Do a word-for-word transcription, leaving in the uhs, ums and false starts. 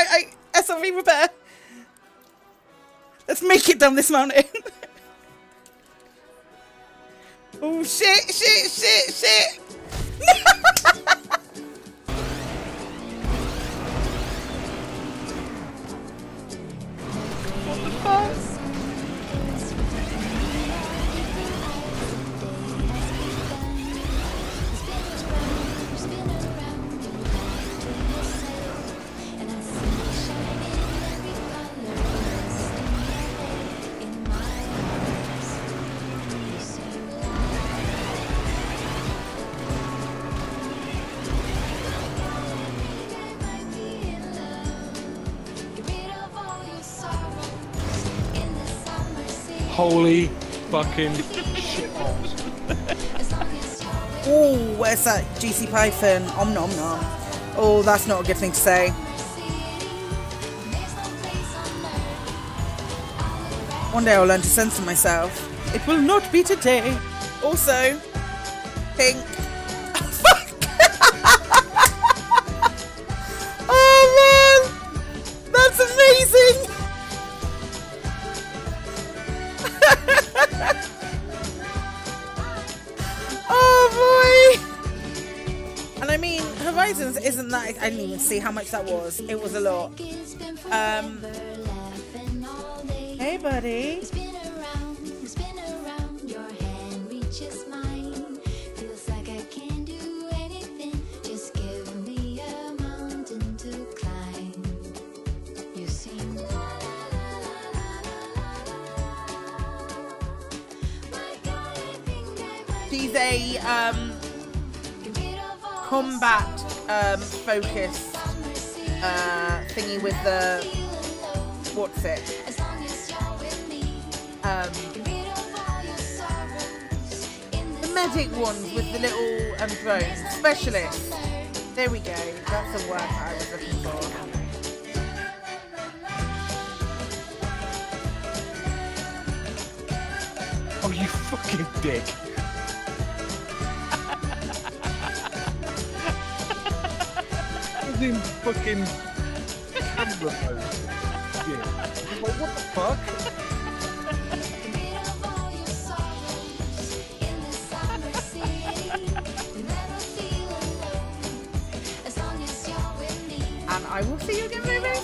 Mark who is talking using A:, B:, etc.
A: I, S R V repair. Let's make it down this mountain. Oh shit, shit, shit, shit. What the fuck?
B: Holy fucking shit.
A: Oh, where's that juicy python? Om nom nom. Oh, that's not a good thing to say. One day I'll learn to censor myself. It will not be today. Also, pink. Oh man, that's amazing. Oh boy! And I mean, Horizons isn't that. I didn't even see how much that was. It was a lot. Um. Hey, buddy. She's a um, combat um, focused uh, thingy with the what's it? Um, the medic ones with the little um, drones. Specialist. There we go. That's the word I was looking for.
B: Oh, you fucking dick. In fucking camera mode. Yeah. Like, what the fuck?
A: And I will see you again, baby.